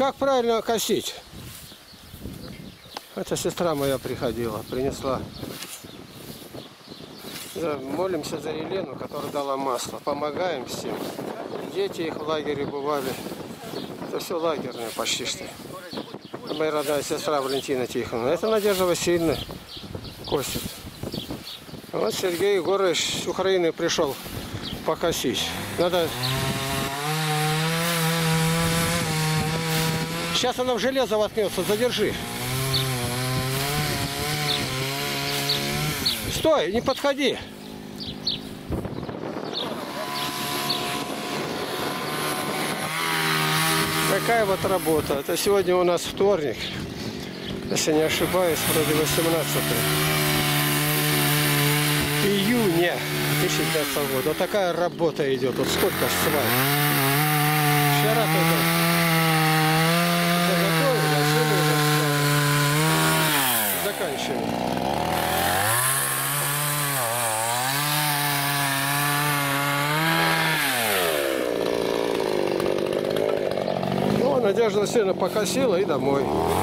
Как правильно косить? Это сестра моя приходила, принесла. Молимся за Елену, которая дала масло. Помогаем всем. Дети их в лагере бывали. Это все лагерное почти что. Моя родная сестра Валентина Тихоновна. Это Надежда Васильевна косит. Вот Сергей Егорович с Украины пришел покосить. Надо... Сейчас она в железо воткнется, задержи. Стой, не подходи. Такая вот работа. Это сегодня у нас вторник. Если не ошибаюсь, вроде 18 июня 2015 года. Вот такая работа идет. Вот сколько свай. Вчера только заготовили, а сегодня уже заканчиваем. Надежда Васильевна покосила и домой.